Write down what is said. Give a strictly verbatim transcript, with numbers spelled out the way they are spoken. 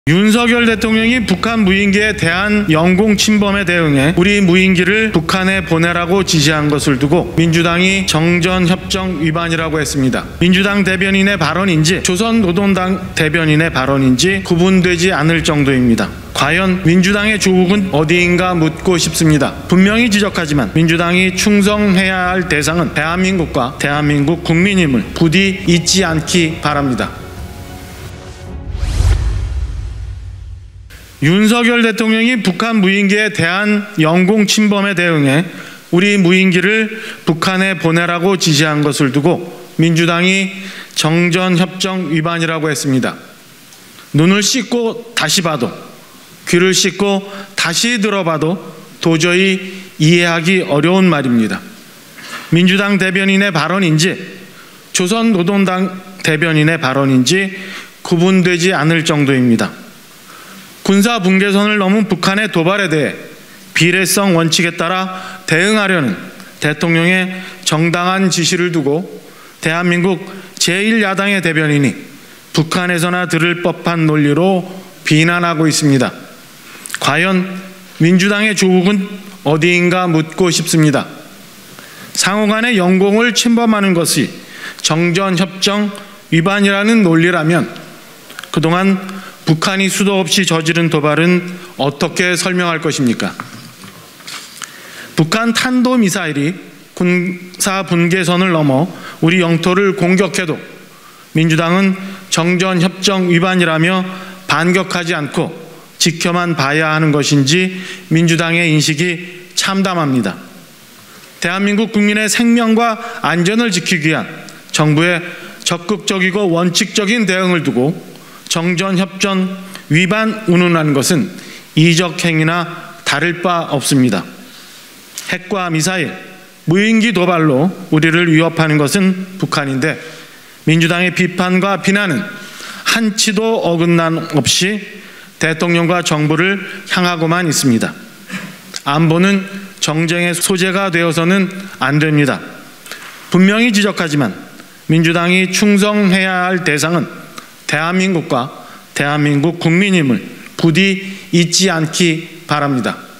윤석열 대통령이 북한 무인기에 대한 영공 침범에 대응해 우리 무인기를 북한에 보내라고 지시한 것을 두고 민주당이 정전협정 위반이라고 했습니다. 민주당 대변인의 발언인지 조선노동당 대변인의 발언인지 구분되지 않을 정도입니다. 과연 민주당의 조국은 어디인가 묻고 싶습니다. 분명히 지적하지만 민주당이 충성해야 할 대상은 대한민국과 대한민국 국민임을 부디 잊지 않기 바랍니다. 윤석열 대통령이 북한 무인기에 대한 영공 침범에 대응해 우리 무인기를 북한에 보내라고 지시한 것을 두고 민주당이 정전협정 위반이라고 했습니다. 눈을 씻고 다시 봐도, 귀를 씻고 다시 들어봐도 도저히 이해하기 어려운 말입니다. 민주당 대변인의 발언인지 조선노동당 대변인의 발언인지 구분되지 않을 정도입니다. 군사 분계선을 넘은 북한의 도발에 대해 비례성 원칙에 따라 대응하려는 대통령의 정당한 지시를 두고 대한민국 제일 야당의 대변인이 북한에서나 들을 법한 논리로 비난하고 있습니다. 과연 민주당의 조국은 어디인가 묻고 싶습니다. 상호간의 영공을 침범하는 것이 정전협정 위반이라는 논리라면 그동안 북한이 수도 없이 저지른 도발은 어떻게 설명할 것입니까? 북한 탄도미사일이 군사 분계선을 넘어 우리 영토를 공격해도 민주당은 정전협정 위반이라며 반격하지 않고 지켜만 봐야 하는 것인지 민주당의 인식이 참담합니다. 대한민국 국민의 생명과 안전을 지키기 위한 정부의 적극적이고 원칙적인 대응을 두고 정전협정 위반 운운한 것은 이적 행위나 다를 바 없습니다. 핵과 미사일, 무인기 도발로 우리를 위협하는 것은 북한인데 민주당의 비판과 비난은 한치도 어긋남 없이 대통령과 정부를 향하고만 있습니다. 안보는 정쟁의 소재가 되어서는 안 됩니다. 분명히 지적하지만 민주당이 충성해야 할 대상은 대한민국과 대한민국 국민임을 부디 잊지 않기 바랍니다.